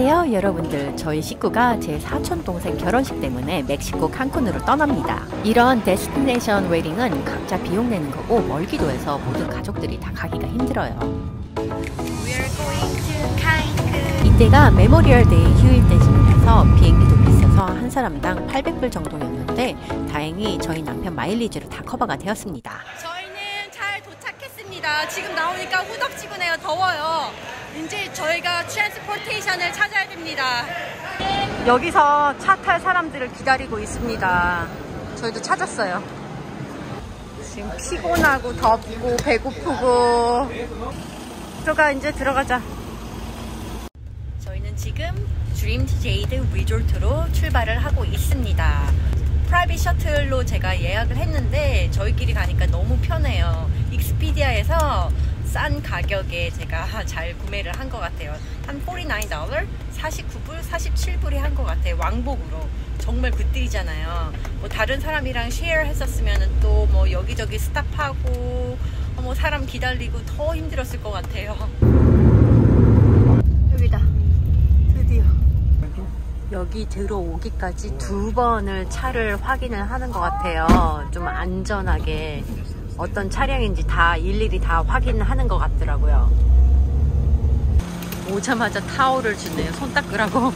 안녕하세요 여러분들. 저희 식구가 제 사촌동생 결혼식 때문에 멕시코 칸쿤으로 떠납니다. 이런 데스티네이션 웨딩은 각자 비용 내는 거고 멀기도 해서 모든 가족들이 다 가기가 힘들어요. 이때가 메모리얼 데이 휴일 때쯤이라서 비행기도 비싸서 한 사람당 800불 정도였는데 다행히 저희 남편 마일리지로 다 커버가 되었습니다. 저희는 잘 도착했습니다. 지금 나오니까 후덥지근해요. 더워요. 이제 저희가 트랜스포테이션을 찾아야 됩니다. 여기서 차 탈 사람들을 기다리고 있습니다. 저희도 찾았어요. 지금 피곤하고 덥고 배고프고. 이제 들어가자. 저희는 지금 드림 제이드 리조트로 출발을 하고 있습니다. 프라이빗 셔틀로 제가 예약을 했는데 저희끼리 가니까 너무 편해요. 익스피디아에서 싼 가격에 제가 잘 구매를 한 것 같아요. 한 $49, 49불, 47불에 한 것 같아요. 왕복으로. 정말 굿딜이잖아요. 뭐 다른 사람이랑 쉐어 했었으면 또 뭐 여기저기 스탑하고 뭐 사람 기다리고 더 힘들었을 것 같아요. 여기다. 드디어. 여기 들어오기까지 2번을 차를 확인을 하는 것 같아요. 좀 안전하게 어떤 차량인지 다 일일이 다 확인하는 것 같더라고요. 오자마자 타올을 주네요. 손 닦으라고.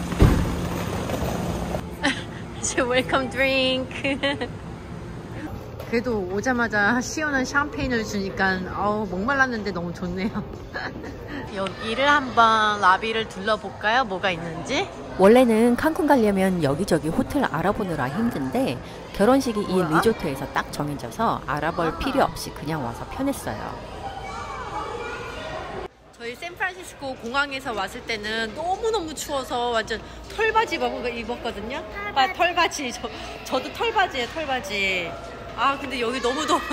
웰컴 드링크. 그래도 오자마자 시원한 샴페인을 주니까 목말랐는데 너무 좋네요. 여기를 한번 라비를 둘러볼까요? 뭐가 있는지? 원래는 칸쿤 가려면 여기저기 호텔 알아보느라 힘든데 결혼식이 이 리조트에서 딱 정해져서 알아볼 필요 없이 그냥 와서 편했어요. 저희 샌프란시스코 공항에서 왔을 때는 너무너무 추워서 완전 털바지 입었거든요. 털바지. 저도 털바지예요, 털바지. 아 근데 여기 너무 더워.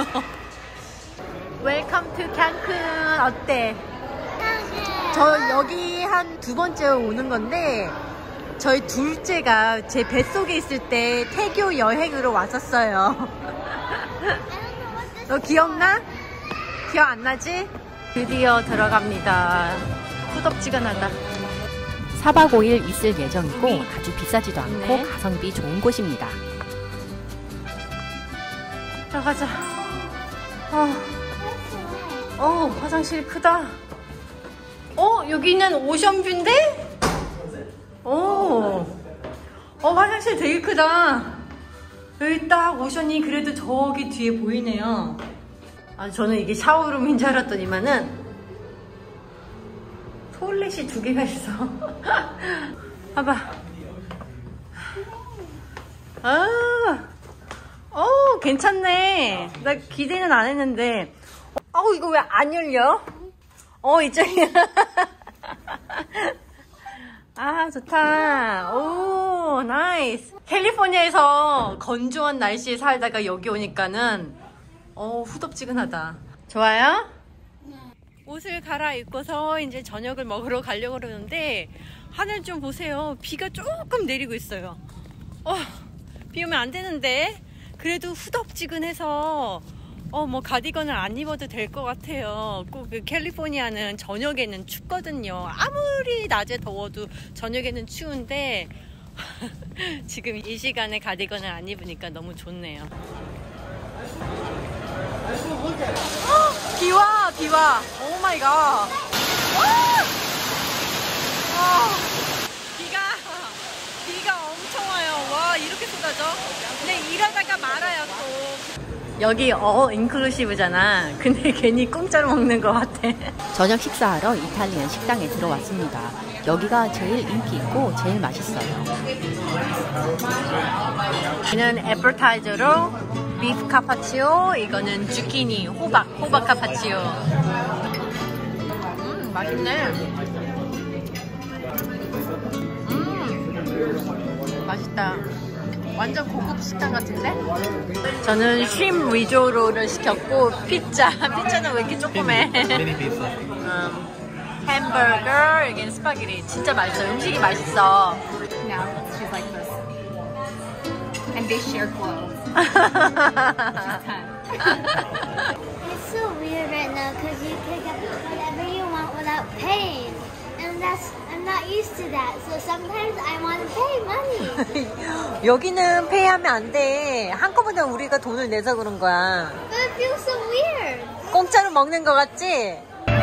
웰컴 투 칸쿤. 어때? 저 여기 한 2번째 오는 건데 저희 둘째가 제 뱃속에 있을 때 태교 여행으로 왔었어요. 너 기억나? 기억 안 나지? 드디어 들어갑니다. 후덥지근하다. 4박 5일 있을 예정이고 아주 비싸지도 않고 가성비 좋은 곳입니다. 들어가자. 화장실이 크다. 여기는 오션뷰인데? 화장실 되게 크다. 여기 딱 오션이 그래도 저기 뒤에 보이네요. 저는 이게 샤워룸인 줄 알았더니만은 토일렛이 2개가 있어. 봐봐. 괜찮네. 나 기대는 안 했는데. 이거 왜 안 열려? 이쪽이야. 좋다. 오, 나이스. 캘리포니아에서 건조한 날씨에 살다가 여기 오니까는 후덥지근하다. 좋아요? 네. 옷을 갈아입고서 이제 저녁을 먹으러 가려고 그러는데 하늘 좀 보세요. 비가 조금 내리고 있어요. 비 오면 안 되는데 그래도 후덥지근해서 뭐 가디건을 안 입어도 될 것 같아요. 꼭 캘리포니아는 저녁에는 춥거든요. 아무리 낮에 더워도 저녁에는 추운데 지금 이 시간에 가디건을 안 입으니까 너무 좋네요. 비와. 오 마이 갓. 비가 엄청 와요. 와, 이렇게 쏟아져? 근데 이러다가 말아요 또. 여기 인클루시브잖아. 근데 괜히 공짜로 먹는 것 같아. 저녁 식사하러 이탈리안 식당에 들어왔습니다. 여기가 제일 인기 있고 제일 맛있어요. 이는 애플타이저로 비프 카파치오, 이거는 주키니, 호박 카파치오. 맛있네. 맛있다. 완전 고급 식당 같은데? 저는 쉼 리조로를 시켰고 피자는 왜 이렇게 조그매? 햄버거, 여기는 스파게티. 진짜 맛있어. 음식이 맛있어. Now she's like this. And they share clothes. It's so weird right now because you can get whatever you want without paying. And I'm not used to that, so sometimes I want to pay money. 여기는 페이하면 안 돼. 한꺼번에 우리가 돈을 내서 그런 거야. But it feels so weird. 공짜로 먹는 거 같지?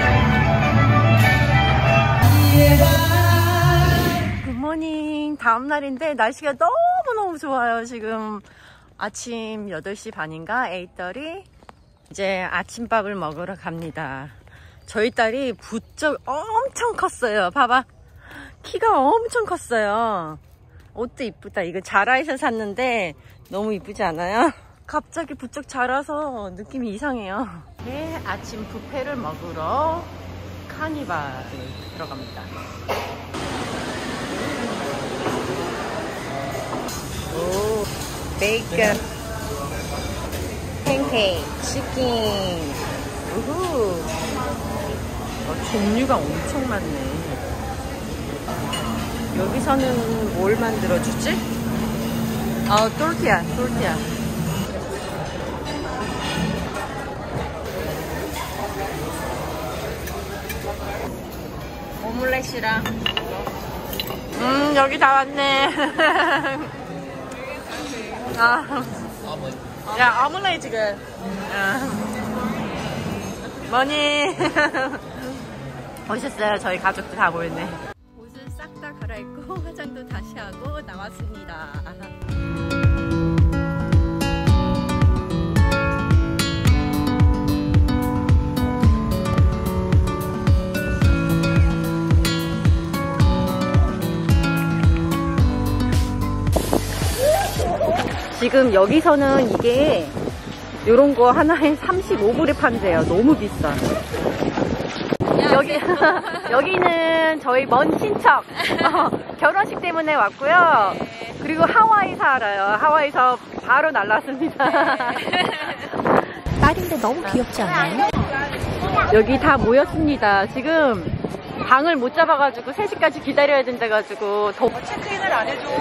굿모닝. 다음 날인데 날씨가 너무너무 좋아요. 지금 아침 8시 반인가? 8:30. 이제 아침밥을 먹으러 갑니다. 저희 딸이 부쩍 엄청 컸어요. 봐봐. 키가 엄청 컸어요. 옷도 이쁘다. 이거 자라에서 샀는데 너무 이쁘지 않아요? 갑자기 부쩍 자라서 느낌이 이상해요. 네, 아침 뷔페를 먹으러 카니발을 들어갑니다. 오, 베이컨, 팬케이크, 치킨. 우후. 종류가 엄청 많네. 여기서는 뭘 만들어주지? 또르티아. 오믈렛이랑. 여기 다 왔네. 야, 오믈렛 지금. 뭐니? 멋있어요. 저희 가족들 다 모였네. 옷을 싹 다 갈아입고 화장도 다시 하고 나왔습니다. 지금 여기서는 이게 요런 거 하나에 35불에 판대요. 너무 비싸. 여기는 저희 먼 친척 결혼식 때문에 왔고요. 그리고 하와이 살아요. 하와이에서 바로 날랐습니다. 딸인데 너무 귀엽지 않아요? 여기 다 모였습니다. 지금 방을 못 잡아가지고 3시까지 기다려야 된다가지고 체크인을 안 해줘.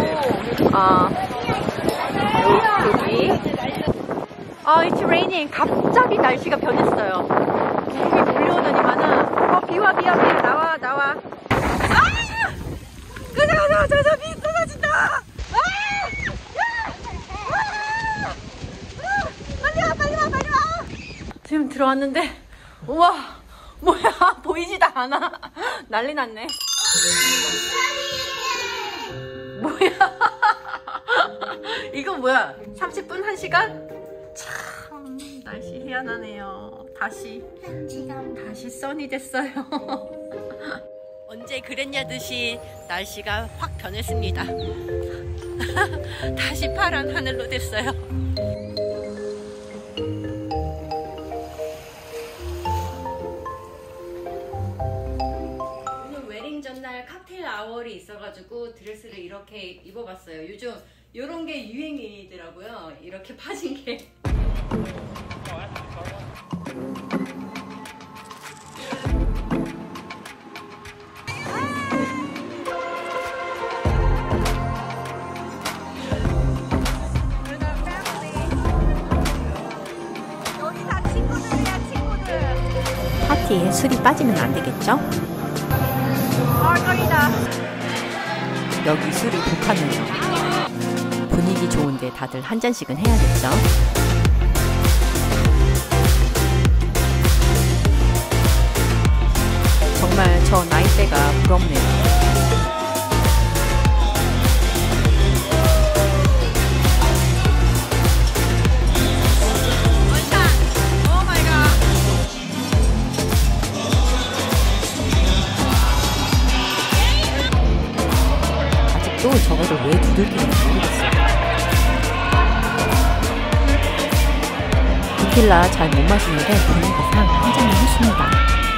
여기 It's raining. 갑자기 날씨가 변했어요. 계속 몰려오더니만은 비와 나와. 가자 비 쏟아진다. 빨리 와. 지금 들어왔는데 우와 뭐야 보이지도 않아. 난리 났네. 뭐야 이거 뭐야 30분 1시간? 참 날씨 희한하네요. 다시 써니 됐어요. 언제 그랬냐 듯이 날씨가 확 변했습니다. 다시 파란 하늘로 됐어요. 오늘 웨딩 전날 칵테일 아워리 있어가지고 드레스를 이렇게 입어봤어요. 요즘 이런 게 유행이더라고요. 이렇게 파진 게. 파티에 술이 빠지면 안 되겠죠? 떨리다. 여기 술이 독하네요. 분위기 좋은데 다들 한 잔씩은 해야겠죠? 정말 저 나이대가 부럽네요. 또 저거를 왜 두들기는지 모르겠어요. 테킬라 잘 못 마시는데 분위기상 한 잔을 했습니다.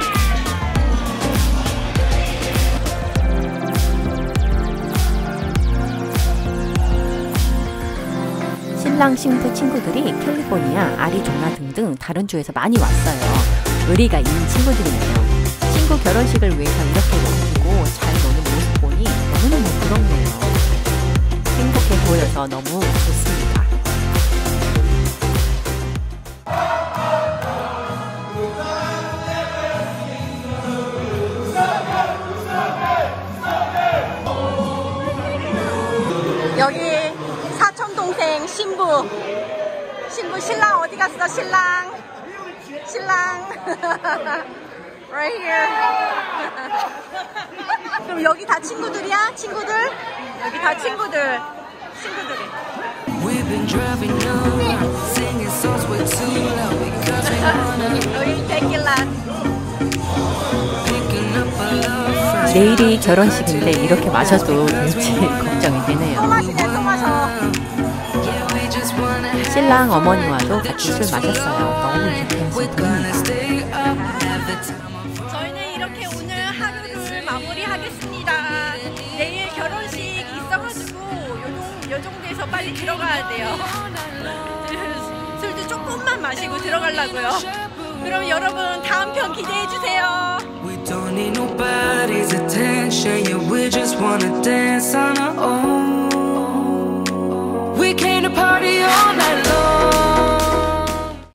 신랑 신부 친구들이 캘리포니아, 아리조나 등등 다른 주에서 많이 왔어요. 의리가 있는 친구들이네요. 친구 결혼식을 위해서 이렇게 와주고 잘 노는 모습 보니 너무너무 부럽네요. 행복해 보여서 너무 좋습니다. 여기 사촌 동생 신부 신랑 어디 갔어? 신랑 right here. 그럼 여기 다 친구들이야? 친구들? 여기 다 친구들이. 여기 데킬라. 내일이 결혼식인데 이렇게 마셔도 될지 걱정이 되네요. 또 마시네, 또 마셔. 신랑 어머니와도 같이 술 마셨어요. 너무 유쾌해서 보입니다. 저희는 이렇게 오늘 하루를 마무리하겠습니다. 내일 결혼식 있어가지고 요 정도에서 빨리 들어가야 돼요. 술도 조금만 마시고 들어가려고요. 그럼 여러분 다음 편 기대해주세요. We don't need nobody's attention, yeah, we just wanna dance on